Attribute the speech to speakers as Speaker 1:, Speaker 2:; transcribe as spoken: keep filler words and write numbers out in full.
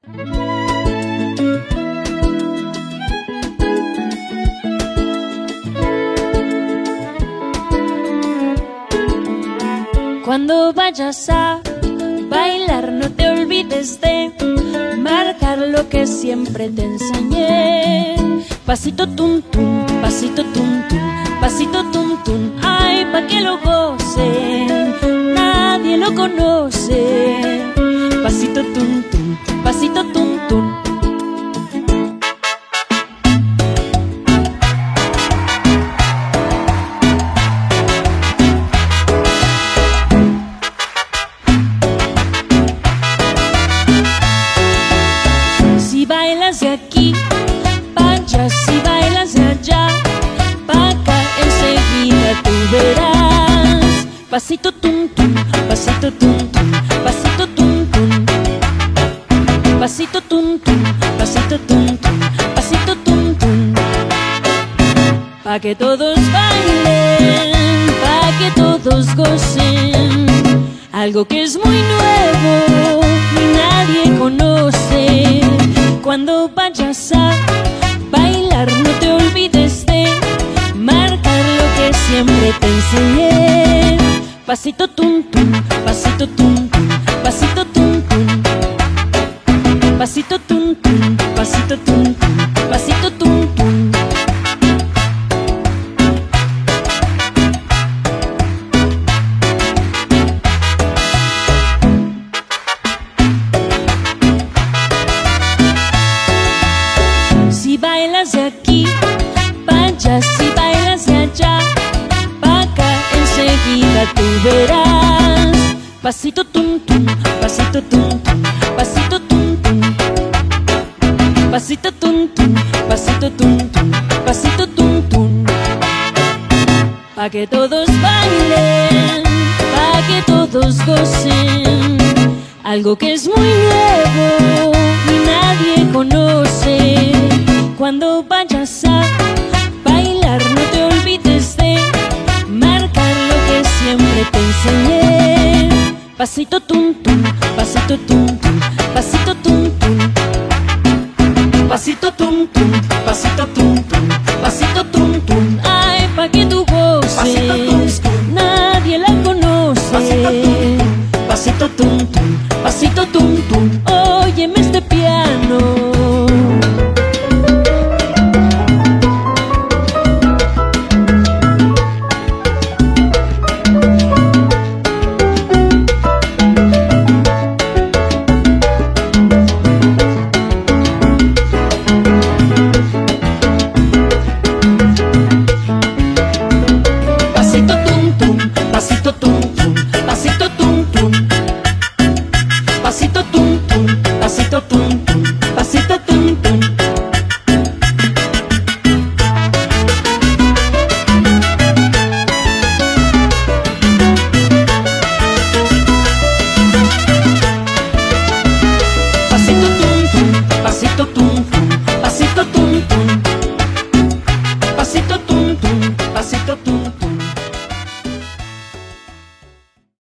Speaker 1: Cuando vayas a bailar, no te olvides de marcar lo que siempre te enseñé. Pasito tum tum, pasito tum tum, pasito tum tum, ay, pa' que lo gocen, nadie lo conoce. Pasito tum tum, pasito tum tum. Si bailas de aquí pa' allá, si bailas de allá pa' acá, enseguida tú verás. Pasito tum tum, pasito tum tum, pasito tum tum, pasito tum tum, pasito tum tum, pasito tum tum. Pa' que todos bailen, pa' que todos gocen, algo que es muy nuevo y nadie conoce. Cuando vayas a bailar, no te olvides de marcar lo que siempre te enseñé. Pasito tum tum, pasito tum tum, pasito tum tum, pasito tum tum, pasito tum tum, pasito tum tum. Si bailas de aquí pa' allá, si bailas de allá pa' acá, enseguida tú verás. Pasito tum tum, pasito tum tum, pasito tum tum, pasito tum tum, pasito tum tum, pasito tum tum. Pa' que todos bailen, pa' que todos gocen, algo que es muy nuevo y nadie conoce. Cuando vayas a bailar, no te olvides de marcar lo que siempre te enseñé. Pasito tum tum, pasito tum tum, pasito tum tum, pasito tum tum, pasito tum tum, pasito tum tum. Ay, pa' que tú goces, nadie la conoce. Pasito tum tum, pasito tum tum, óyeme este